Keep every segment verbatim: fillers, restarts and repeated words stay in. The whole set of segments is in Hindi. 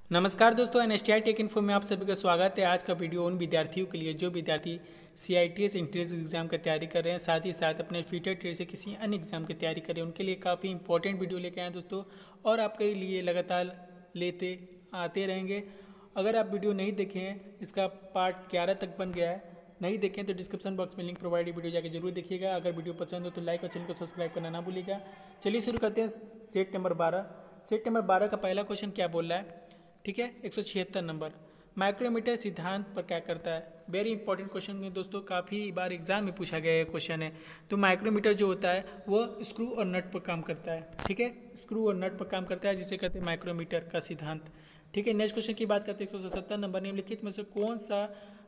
नमस्कार दोस्तों, N S T I tech info में आप सभी का स्वागत है। आज का वीडियो उन विद्यार्थियों के लिए जो विद्यार्थी C I T S entrance exam की तैयारी कर रहे हैं, साथ ही साथ अपने फ्यूचर ट्रेड से किसी अन्य एग्जाम की तैयारी कर रहे हैं, उनके लिए काफ़ी इंपॉर्टेंट वीडियो लेके आए हैं दोस्तों, और आपके लिए लगातार लेते आते रहेंगे। अगर आप वीडियो नहीं देखे हैं, इसका पार्ट ग्यारह तक बन गया है, नहीं देखें तो डिस्क्रिप्शन बॉक्स में लिंक प्रोवाइड वीडियो जाकर जरूर देखिएगा। अगर वीडियो पसंद हो तो लाइक और चैनल को सब्सक्राइब करना ना भूलिएगा। चलिए शुरू करते हैं सेट नंबर बारह। सेट नंबर बारह का पहला क्वेश्चन क्या बोल रहा है, ठीक है, एक सौ छिहत्तर नंबर। माइक्रोमीटर सिद्धांत पर क्या करता है। वेरी इंपॉर्टेंट क्वेश्चन है दोस्तों, काफ़ी बार एग्जाम में पूछा गया है क्वेश्चन है। तो माइक्रोमीटर जो होता है वो स्क्रू और नट पर काम करता है, ठीक है, स्क्रू और नट पर काम करता है, जिसे कहते हैं माइक्रोमीटर का सिद्धांत, ठीक है। नेक्स्ट क्वेश्चन की बात करते हैं एक सौ सतहत्तर नंबर। निम्नलिखित में से कौन सा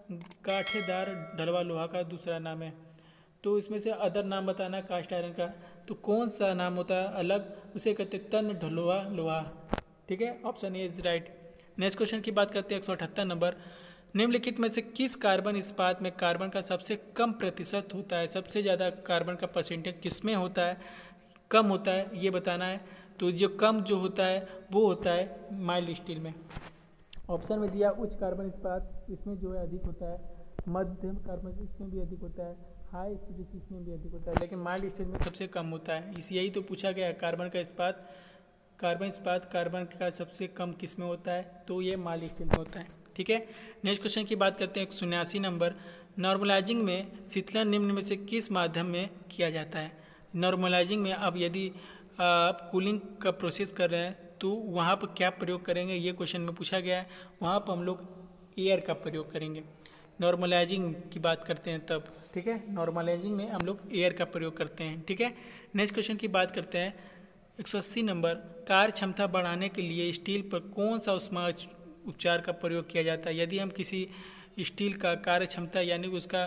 कांटेदार ढलवा लोहा का दूसरा नाम है। तो इसमें से अदर नाम बताना है कास्ट आयरन का, तो कौन सा नाम होता है अलग, उसे कहते हैं तन ढलवा लोहा, ठीक है, option A is right. Next question की बात करते हैं एक सौ अठहत्तर नंबर। निम्नलिखित में से किस कार्बन इस्पात में कार्बन का सबसे कम प्रतिशत होता है, सबसे ज़्यादा कार्बन का परसेंटेज किस में होता है, कम होता है, ये बताना है। तो जो कम जो होता है वो होता है माइल्ड स्टील में। ऑप्शन में दिया उच्च कार्बन इस्पात, इसमें जो है अधिक होता है, मध्यम कार्बन इसमें भी अधिक होता है, हाई स्पीसीज इसमें भी अधिक होता है, लेकिन माइल्ड स्टील में सबसे कम होता है। इस यही तो पूछा गया है, कार्बन का इस्पात कार्बन इस्पात कार्बन का सबसे कम किस में होता है, तो ये माइल्ड स्टील में होता है, ठीक है। नेक्स्ट क्वेश्चन की बात करते हैं एक सौ उन्यासी नंबर। नॉर्मलाइजिंग में शीतलन निम्न में से किस माध्यम में किया जाता है। नॉर्मलाइजिंग में अब यदि आप कूलिंग का प्रोसेस कर रहे हैं तो वहाँ पर क्या प्रयोग करेंगे, ये क्वेश्चन में पूछा गया है। वहाँ पर हम लोग एयर का प्रयोग करेंगे। नॉर्मलाइजिंग की बात करते हैं तब, ठीक है, नॉर्मलाइजिंग में हम लोग एयर का प्रयोग करते हैं, ठीक है। नेक्स्ट क्वेश्चन की बात करते हैं एक सौ अस्सी नंबर। कार्य क्षमता बढ़ाने के लिए स्टील पर कौन सा उष्मा उपचार का प्रयोग किया जाता है। यदि हम किसी स्टील का कार्य क्षमता यानी उसका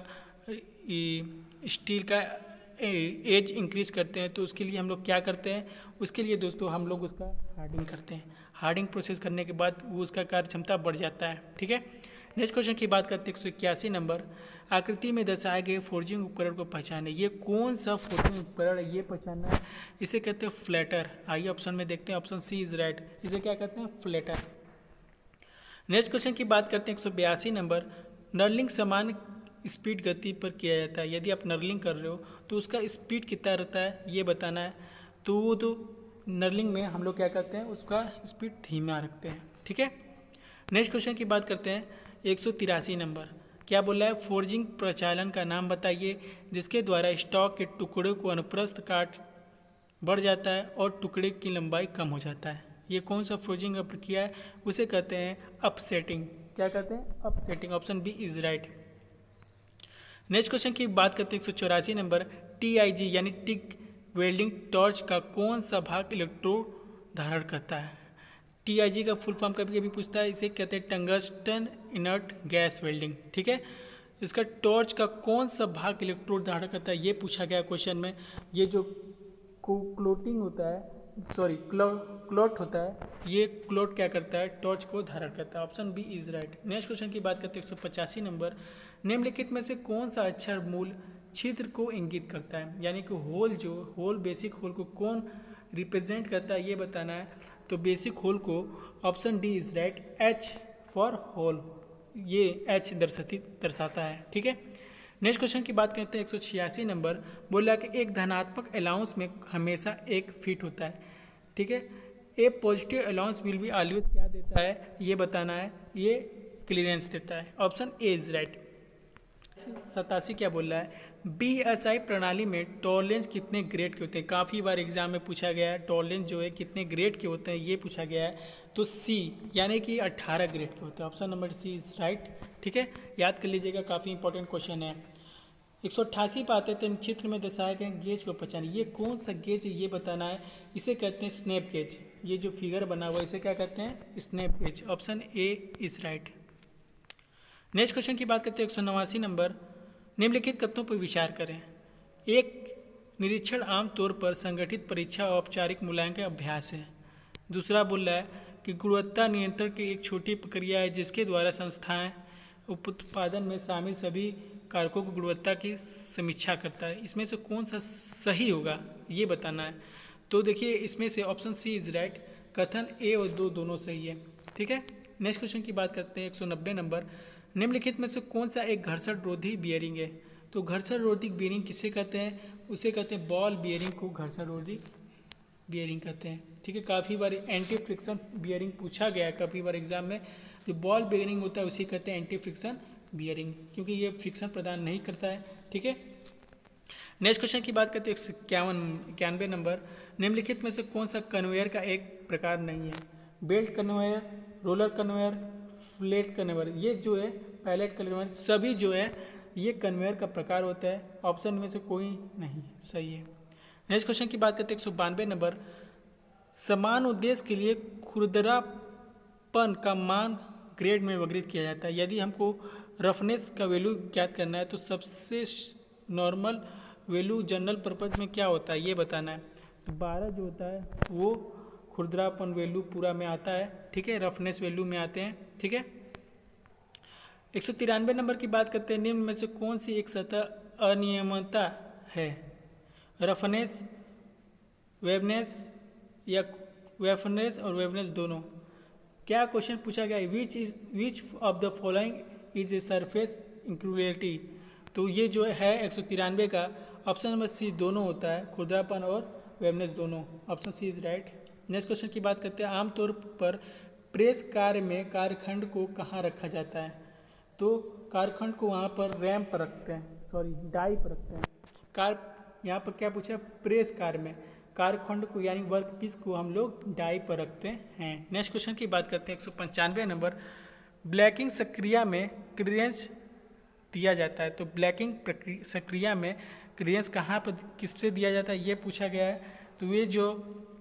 स्टील का एज इंक्रीज करते हैं तो उसके लिए हम लोग क्या करते हैं, उसके लिए दोस्तों हम लोग उसका हार्डिंग करते हैं। हार्डिंग प्रोसेस करने के बाद वो उसका कार्य क्षमता बढ़ जाता है, ठीक है। नेक्स्ट क्वेश्चन की बात करते हैं एक सौ इक्यासी नंबर। आकृति में दर्शाए गए फोर्जिंग उपकरण को पहचाने। ये कौन सा फोर्जिंग उपकरण है, ये पहचानना है। इसे कहते हैं फ्लैटर। आइए ऑप्शन में देखते हैं, ऑप्शन सी इज राइट। इसे क्या कहते हैं, फ्लैटर। नेक्स्ट क्वेश्चन की बात करते हैं एक सौ बयासी नंबर। नर्लिंग समान स्पीड गति पर किया जाता है। यदि आप नर्लिंग कर रहे हो तो उसका स्पीड कितना रहता है, ये बताना है। तो वो तो नर्लिंग में हम लोग क्या करते हैं, उसका स्पीड धीमा रखते हैं, ठीक है। नेक्स्ट क्वेश्चन की बात करते हैं एक सौ तिरासी नंबर। क्या बोला है, फोर्जिंग प्रचालन का नाम बताइए जिसके द्वारा स्टॉक के टुकड़े को अनुप्रस्थ काट बढ़ जाता है और टुकड़े की लंबाई कम हो जाता है। ये कौन सा फोर्जिंग का प्रक्रिया है, उसे कहते हैं अपसेटिंग। क्या कहते हैं, upsetting. Option B is right. Next question की बात करते हैं एक सौ चौरासी नंबर। टी आई जी यानी टिक वेल्डिंग टॉर्च का कौन सा भाग इलेक्ट्रोड धारण करता है। टी आई जी का फुल फॉर्म कभी कभी पूछता है, इसे कहते हैं टंगस्टन इनर्ट गैस वेल्डिंग, ठीक है। इसका टॉर्च का कौन सा भाग इलेक्ट्रोड धारण करता है, ये पूछा गया क्वेश्चन में। ये जो क्लोटिंग होता है, सॉरी क्लो क्लोट होता है, ये क्लोट क्या करता है, टॉर्च को धारण करता है। Option B is right. Next question की बात करते हैं एक सौ पचासी नंबर। निम्नलिखित में से कौन सा अक्षर मूल छिद्र को इंगित करता है, यानी कि होल, जो होल बेसिक होल को कौन रिप्रेजेंट करता है, ये बताना है। तो बेसिक होल को option D is right, H for hole, ये एच दर्शाती दर्शाता है, ठीक है। नेक्स्ट क्वेश्चन की बात करते हैं एक सौ छियासी नंबर। बोला कि एक धनात्मक अलाउंस में हमेशा एक फिट होता है, ठीक है। A positive allowance will be always क्या देता है, ये बताना है, ये क्लियरेंस देता है। Option A is right. सतासी क्या बोल रहा है, बी एस आई प्रणाली में टॉलरेंस कितने ग्रेड के होते हैं। काफ़ी बार एग्जाम में पूछा गया है, टॉलरेंस जो है कितने ग्रेड के होते हैं, ये पूछा गया है। तो सी यानी कि अट्ठारह ग्रेड के होते हैं। Option number C is right, ठीक है, याद कर लीजिएगा, काफ़ी इंपॉर्टेंट क्वेश्चन है। एक सौ अट्ठासी पे आते थे, चित्र में दर्शाए गए गेज को पहचाने। ये कौन सा गेज है, ये बताना है। इसे कहते हैं स्नैप गेज। ये जो फिगर बना हुआ है इसे क्या कहते हैं, snap gauge. Option A is right. Next question की बात करते हैं एक सौ नवासी नंबर। निम्नलिखित कथनों पर विचार करें। एक निरीक्षण आमतौर पर संगठित परीक्षा और औपचारिक मूल्यांकन अभ्यास है। दूसरा बोल रहा है कि गुणवत्ता नियंत्रण की एक छोटी प्रक्रिया है जिसके द्वारा संस्थाएं उत्पादन में शामिल सभी कारकों की गुणवत्ता की समीक्षा करता है। इसमें से कौन सा सही होगा, ये बताना है। तो देखिए इसमें से ऑप्शन सी इज राइट, कथन ए और दो दोनों सही है, ठीक है। नेक्स्ट क्वेश्चन की बात करते हैं एक सौ नब्बे नंबर। निम्नलिखित में से कौन सा एक घर्षण रोधी बियरिंग है? तो घर्षण रोधी बियरिंग किसे कहते हैं? उसे कहते हैं बॉल बियरिंग को घर्षण रोधी बियरिंग कहते हैं। ठीक है, काफ़ी बार एंटी फ्रिक्शन बियरिंग पूछा गया है काफ़ी बार एग्जाम में। जो बॉल बियरिंग होता है उसी कहते हैं एंटी फ्रिक्शन बियरिंग, क्योंकि ये फ्रिक्शन प्रदान नहीं करता है। ठीक है, नेक्स्ट क्वेश्चन की बात करते हैं इक्यावन इक्यानवे नंबर। निम्नलिखित में से कौन सा कन्वेयर का एक प्रकार नहीं है? Belt conveyor, roller conveyor, flat conveyor. ये जो है पैलेट कन्वेयर सभी जो है ये कन्वेयर का प्रकार होता है। ऑप्शन में से कोई नहीं सही है। नेक्स्ट क्वेश्चन की बात करते हैं एक सौ बानवे नंबर। समान उद्देश्य के लिए खुरदरापन का मान ग्रेड में वर्गीकृत किया जाता है। यदि हमको रफनेस का वैल्यू ज्ञात करना है तो सबसे नॉर्मल वैल्यू जनरल पर्पज में क्या होता है ये बताना है। तो बारह जो होता है वो खुरदरापन वैल्यू पूरा में आता है। ठीक है, रफनेस वैल्यू में आते हैं। ठीक है, एक सौ तिरानवे नंबर की बात करते हैं। निम्न में से कौन सी एक सतह अनियमितता है? रफनेस, वेवनेस या वेफनेस और वेवनेस दोनों। क्या क्वेश्चन पूछा गया है? Which is which of the following is a surface इंक्लूडिटी। तो ये जो है एक सौ तिरानवे का ऑप्शन नंबर सी दोनों होता है, खुरदरापन और वेवनेस दोनों। Option C is right. Next question की बात करते हैं। आमतौर पर प्रेस कार्य में कार्यखंड को कहाँ रखा जाता है? तो कार्यखंड को वहाँ पर रैम पर रखते हैं, सॉरी डाई पर रखते हैं। कार यहाँ पर क्या पूछा? प्रेस कार्य में कार्यखंड को यानी वर्क पीस को हम लोग डाई पर रखते हैं। नेक्स्ट क्वेश्चन की बात करते हैं एक सौ पंचानवे नंबर। ब्लैकिंग प्रक्रिया में क्लियरेंस दिया जाता है। तो ब्लैकिंग प्रक्रिया में क्लियरेंस कहाँ पर किससे दिया जाता है ये पूछा गया है। तो ये जो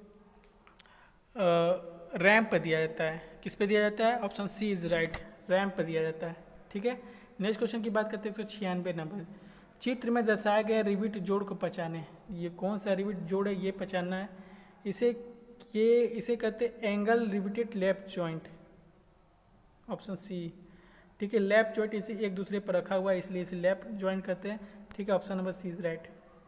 रैम पर दिया जाता है। किस पे दिया जाता है? Option C is right, ram पर दिया जाता है। ठीक है, नेक्स्ट क्वेश्चन की बात करते हैं फिर छियानवे नंबर। चित्र में दर्शाया गया रिविट जोड़ को पहचाने। ये कौन सा रिविट जोड़ है ये पहचानना है। इसे ये इसे कहते हैं angle riveted lap joint. Option C. ठीक है, लैप जॉइंट इसे एक दूसरे पर रखा हुआ है इसलिए इसे लैप जॉइंट कहते हैं। ठीक है, option number C is right.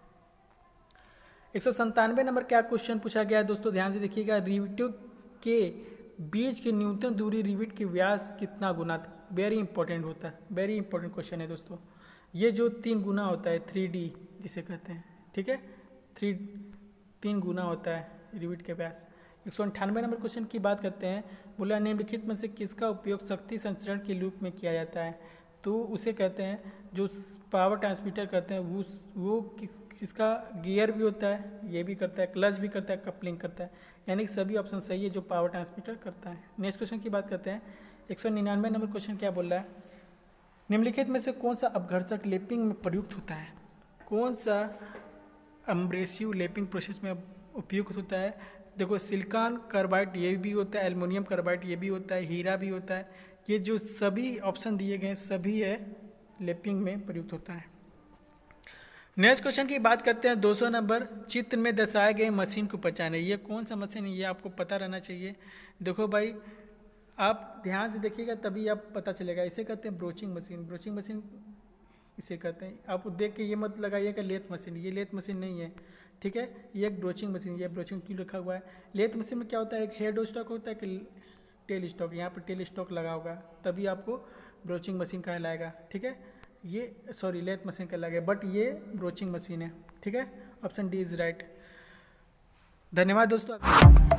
एक सौ संतानवे नंबर क्या क्वेश्चन पूछा गया है दोस्तों, ध्यान से देखिएगा। रिविटों के बीच की न्यूनतम दूरी रिविट के व्यास कितना गुना था? वेरी इंपॉर्टेंट होता है, वेरी इंपॉर्टेंट क्वेश्चन है दोस्तों। ये जो तीन गुना होता है, थ्री डी जिसे कहते हैं। ठीक है, थ्री तीन गुना होता है रिविट के व्यास। एक सौ अंठानवे नंबर क्वेश्चन की बात करते हैं। बोला निम्नलिखित में से किसका उपयोग शक्ति संचरण के लूप में किया जाता है? तो उसे कहते हैं जो पावर ट्रांसमीटर करते हैं वो वो किस किसका गियर भी होता है, ये भी करता है, क्लच भी करता है, कपलिंग करता है। यानी कि सभी ऑप्शन सही है जो पावर ट्रांसमीटर करता है। नेक्स्ट क्वेश्चन की बात करते हैं। एक सौ निन्यानवे नंबर क्वेश्चन क्या बोल रहा है? निम्नलिखित में से कौन सा अपघर्षक लेपिंग में प्रयुक्त होता है? कौन सा एब्रेसिव लेपिंग प्रोसेस में उपयुक्त होता है? देखो, सिलिकॉन कार्बाइड ये भी होता है, एल्युमिनियम कार्बाइड ये भी होता है, हीरा भी होता है। ये जो सभी ऑप्शन दिए गए सभी है लेपिंग में प्रयुक्त होता है। नेक्स्ट क्वेश्चन की बात करते हैं दो सौ नंबर। चित्र में दर्शाए गए मशीन को पहचाने। ये कौन सा मशीन है ये आपको पता रहना चाहिए। देखो भाई, आप ध्यान से देखिएगा तभी आप पता चलेगा। इसे कहते हैं ब्रोचिंग मशीन। ब्रोचिंग मशीन इसे कहते हैं। आप देख के ये मत लगाइएगा लेथ मशीन, ये लेथ मशीन नहीं है। ठीक है, ये एक ब्रोचिंग मशीन, ये ब्रोचिंग क्यों रखा हुआ है? लेथ मशीन में क्या होता है? एक हेड स्टॉक होता है कि टेल स्टॉक। यहाँ पर टेल स्टॉक लगा होगा तभी आपको ब्रोचिंग मशीन कहलाएगा। ठीक है, ये सॉरी लेथ मशीन कहलाएगा, बट ये ब्रोचिंग मशीन है। ठीक है, ऑप्शन डी इज राइट। धन्यवाद दोस्तों।